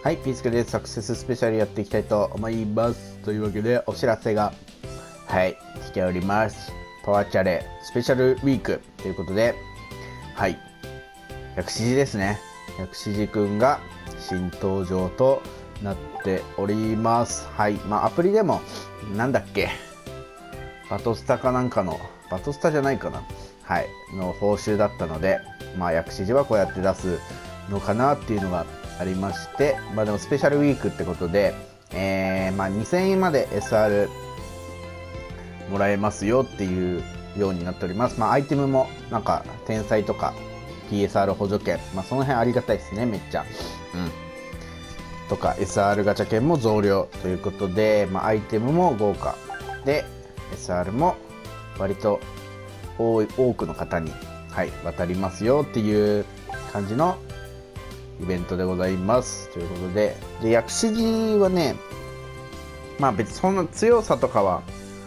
はい、ピースケです。サクセススペシャルやっていきたいと思います。というわけで、お知らせが、来ております。パワーチャレスペシャルウィークということで、薬師寺ですね。薬師寺くんが新登場となっております。アプリでも、なんだっけ、バトスタかなんかの、バトスタじゃないかな。の報酬だったので、薬師寺はこうやって出すのかなっていうのがありまして、でもスペシャルウィークってことで、2000円まで SR もらえますよっていうようになっております。アイテムもなんか天才とか PSR 補助券、その辺ありがたいですね、めっちゃ。とか SR ガチャ券も増量ということで、アイテムも豪華で SR も割と多くの方に、渡りますよっていう感じのイベントでございますということで、薬師寺はね、別にそんな強さとかは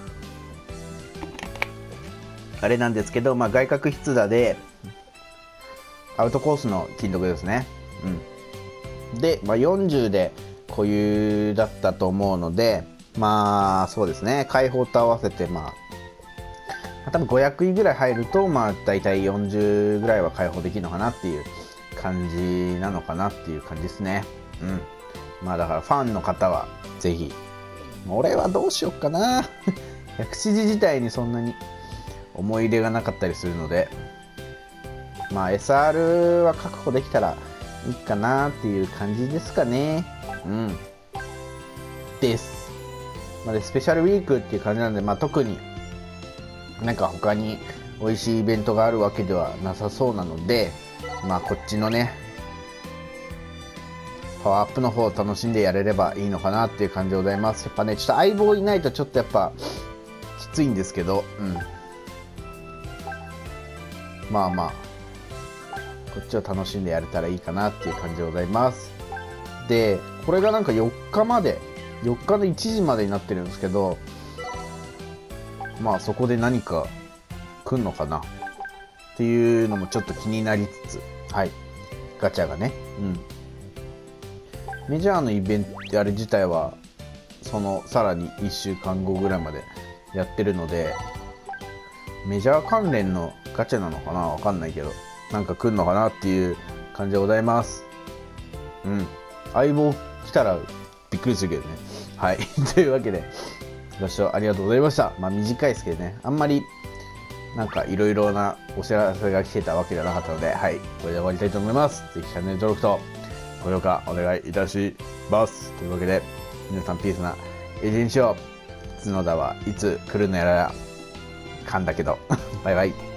あれなんですけど、外角筆打でアウトコースの金属ですね。で、40で固有だったと思うので、そうですね、開放と合わせて多分500位ぐらい入ると、大体40ぐらいは開放できるのかなっていう感じなのかなっていう感じですね。だからファンの方はぜひ。俺はどうしよっかな薬師寺自体にそんなに思い入れがなかったりするので、SR は確保できたらいいかなっていう感じですかね。です。でスペシャルウィークっていう感じなんで、特になんか他に美味しいイベントがあるわけではなさそうなので、こっちのねパワーアップの方を楽しんでやれればいいのかなっていう感じでございます。やっぱね、ちょっと相棒いないとちょっとやっぱきついんですけど、こっちを楽しんでやれたらいいかなっていう感じでございます。で、これがなんか4日の1時までになってるんですけど、そこで何か来んのかなっていうのもちょっと気になりつつ、ガチャがね、メジャーのイベントあれ自体はそのさらに1週間後ぐらいまでやってるので、メジャー関連のガチャなのかな、わかんないけど、なんか来るのかなっていう感じでございます。相棒来たらびっくりするけどね。というわけでご視聴ありがとうございました。短いですけどね、あんまりなんかいろいろなお知らせが来てたわけじゃなかったので、これで終わりたいと思います。ぜひチャンネル登録と高評価お願いいたします。というわけで、皆さんピースな一日を。角田はいつ来るのやら噛んだけどバイバイ。